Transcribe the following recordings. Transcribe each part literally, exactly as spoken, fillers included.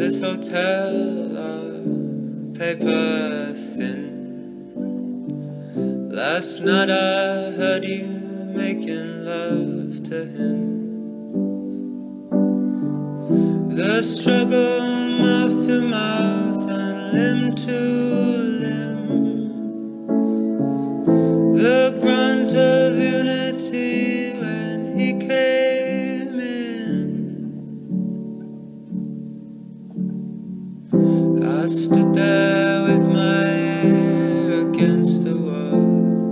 this hotel are paper thin. Last night I heard you making love to him. The struggle mouth to mouth and limb to limb. The grunt of unity when he came in. I stood there with my ear against the wall.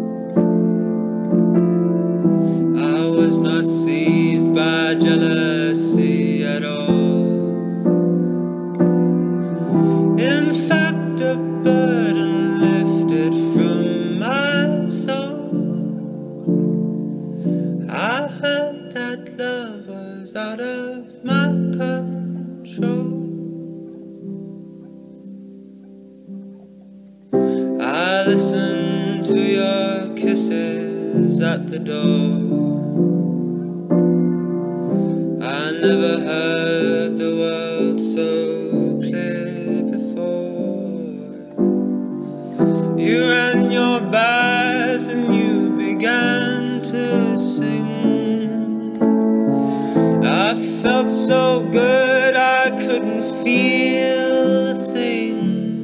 I was not seized by jealousy at all. In fact, a burden lifted from my soul. I heard that love was out of my control. I listened to your kisses at the door. I never heard the world so clear before. You ran your bath and you began to sing. I felt so good I couldn't feel a thing.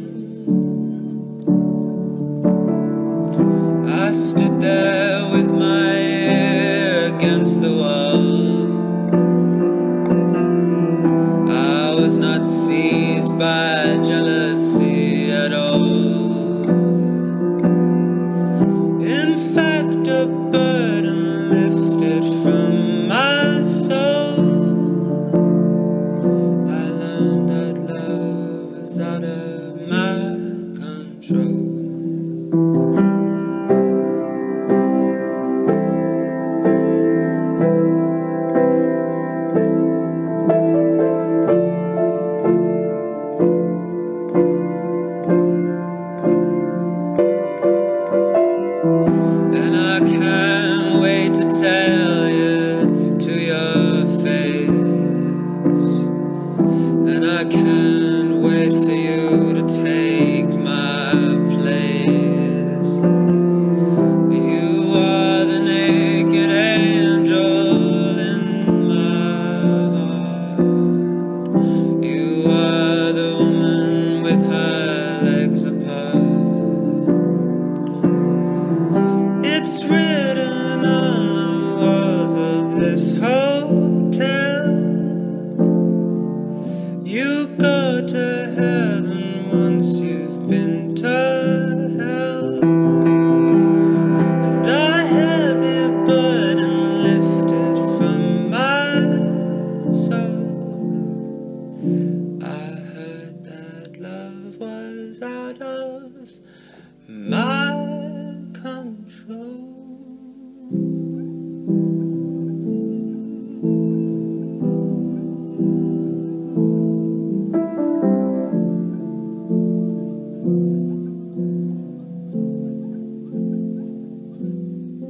I stood there with my ear against the wall. I was not seized by jealousy at all. In fact, a burden lifted from my soul. I learned that love was out of my control.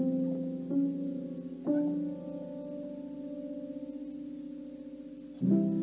Mm-hmm.